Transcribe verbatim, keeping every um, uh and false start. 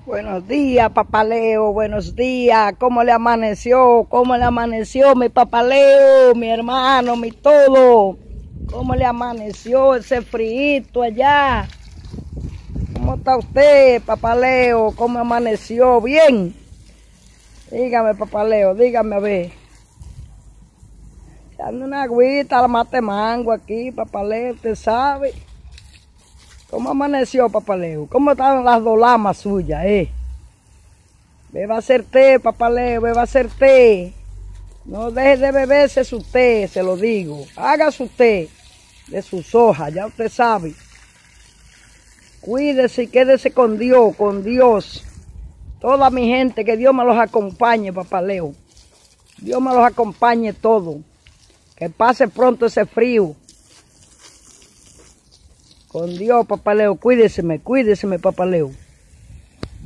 Buenos días, Papá Leo, buenos días. ¿Cómo le amaneció? ¿Cómo le amaneció mi Papá Leo, mi hermano, mi todo? ¿Cómo le amaneció ese frío allá? ¿Cómo está usted, Papá Leo? ¿Cómo amaneció? ¿Bien? Dígame, Papá Leo, dígame a ver. Echando una agüita, la mate mango aquí, Papá Leo, usted sabe. ¿Cómo amaneció, Papá Leo? ¿Cómo estaban las dos lamas suyas, eh? Beba a hacer té, Papá Leo, beba a hacer té. No deje de beberse su té, se lo digo. Haga su té de sus hojas, ya usted sabe. Cuídese y quédese con Dios, con Dios. Toda mi gente, que Dios me los acompañe, Papá Leo. Dios me los acompañe todo. Que pase pronto ese frío. Con Dios, Papá Leo, cuídeseme, cuídeseme, Papá Leo.